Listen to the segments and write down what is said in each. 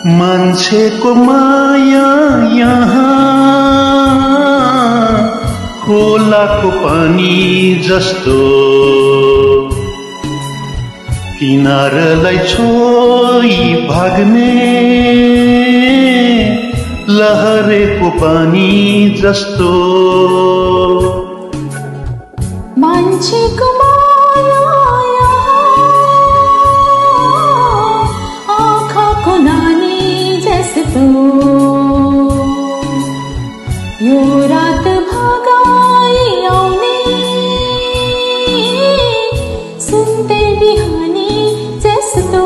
मान्छेको माया यहाँ खोलाको पानी जस्तो किनारलाई छोई भाग्ने लहरेको पानी जस्तो मान्छेको माया आँखाको नानी जस्तो यो रात भगाई आउने सुन्दर बिहानी जस्तो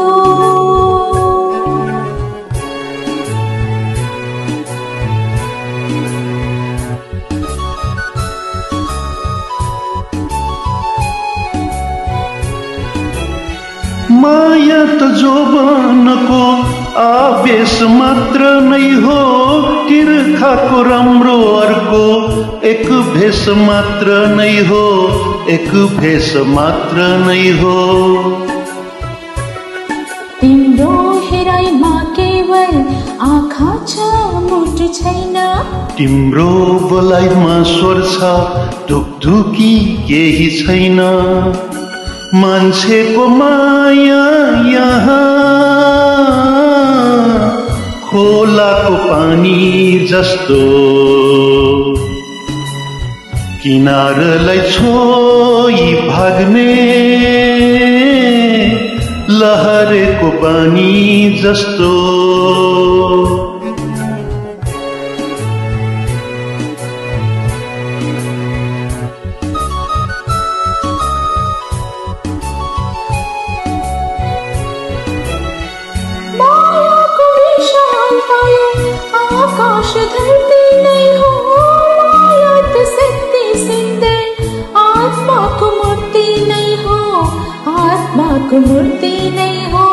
माया त जोबनको आवेश मात्र नै हो तिर्खाको राम्रो अर्को एक भेष मात्र नै हो एक भेष मात्र नै हो तिम्रो हेराइमा केवल आँखा छ मुटु छैन तिम्रो बोलाइमा स्वर छ ढुकढुकी केही छैन मान्छेको माया यहाँ खोलाको पानी जस्तो किनारलाई छोई भाग्ने लहरेको पानी जस्तो आकाश धरती नहीं हो माया तो सत्य सुंदर आत्मा को मूर्ति नहीं हो आत्मा को मूर्ति नहीं हो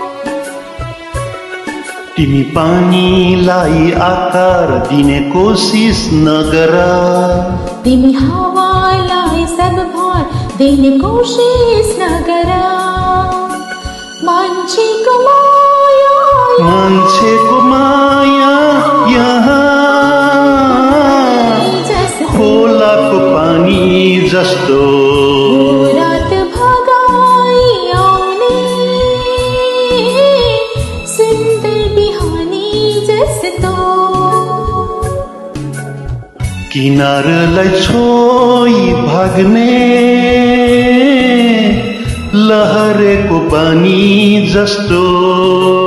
तिमी पानीलाई आकार दिने कोसिस नगर तिमी हावालाई सब भार देने कोसिस नगर मान्छेको माया यहाँ खोलाको पानी जस्तो रात भगाई आउने सुन्दर बिहानी जस्तो किनारलाई छोई भाग्ने लहरेको पानी जस्तो